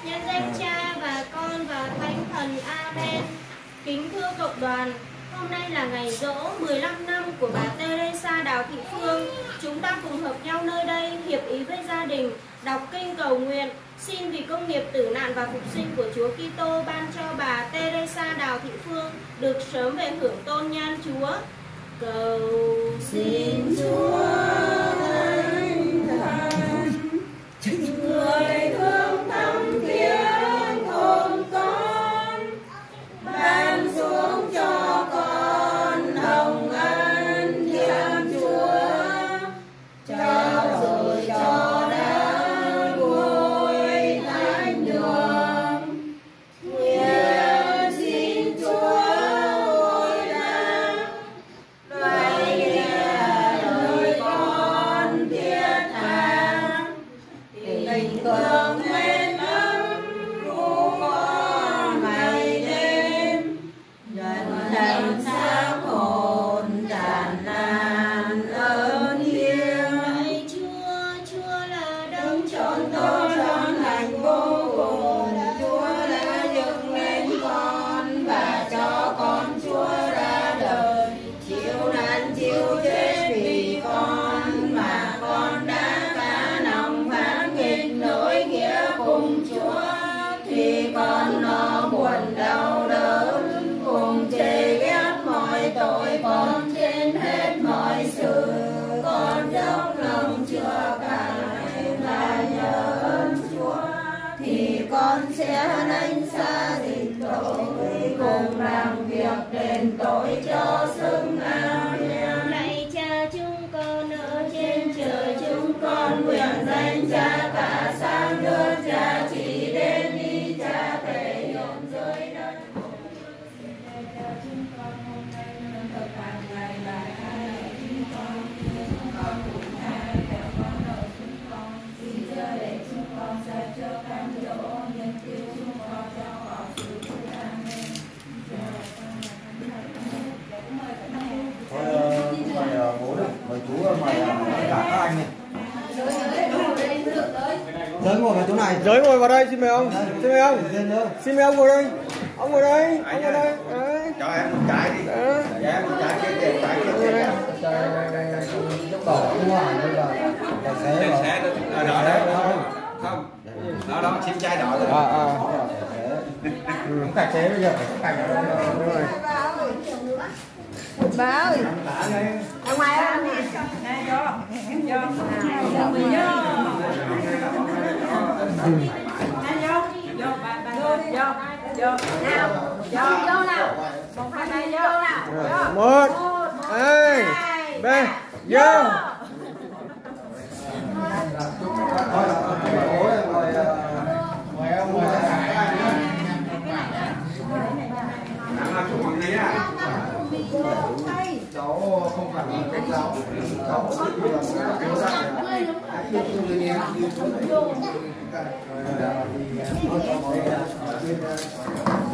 Nhân danh Cha và Con và Thánh Thần. Amen. Kính thưa cộng đoàn, hôm nay là ngày giỗ 15 năm của bà Teresa Đào Thị Phương. Chúng ta cùng hợp nhau nơi đây, hiệp ý với gia đình, đọc kinh cầu nguyện, xin vì công nghiệp tử nạn và phục sinh của Chúa Kitô ban cho bà Teresa Đào Thị Phương được sớm về hưởng tôn nhan Chúa. Cầu xin Chúa Thánh Thần, người thương thăm tiếng hồn con, ban xuống cho con hồng ân Thiên Chúa, trao rồi cho đã ngôi thánh đường. Nguyện xin Chúa hồi đáp lời nghe lời con thiết tha, tình thương mến ấm ru con ngày đêm, dần thành xác hồn tràn lan ơn hiến. Lạy Chúa, Chúa là đấng chọn tôi trong lành vô cùng. Chúa đã dựng lên con và cho con Chúa ra đời, chịu nạn chịu chết vì con, mà con đã cả lòng phản nghịch nỗi nghĩa cùng Chúa, thì con nó buồn đau đớn cùng chê ghét mọi tội, con trên hết mọi sự con dốc lòng chữa cải và nhờ ơn Chúa, thì con sẽ đánh xa dịch tội cùng làm việc đền tội cho xứng. Amen. Lạy Cha chúng con ở trên trời, chúng con nguyện danh Cha cả sáng nước Cha chỉ đến đi Cha thể hiện dưới đất. Chúng con hôm nay lương thực hàng ngày lại hai chúng con cũng tha kẻ có nợ chúng con, xin chớ để chúng con ra trước cám dỗ, nhưng cứu chúng con ra khỏi sự dữ. Amen. Thôi bố được, mời chú mời cả các anh này. Giới ngồi vào chỗ này. Giới ngồi vào đây, xin mời ông. Xin mời ông. Xin mời ông ngồi đây. Ông ngồi đây. Ông ngồi đây. Đấy. Cho em một trái đi. Dạ em một trái kia, trái kia. Đây. Lúc đỏ đúng rồi, bây giờ tài xế ở đó đấy. Không. Đó chim trai đỏ rồi. Cũng tài xế bây giờ phải cảnh ở đây. Bà ơi, ở ngoài á, Một, hai, ba, vô. Cháu không phải là cô giáo, cháu là cô giáo.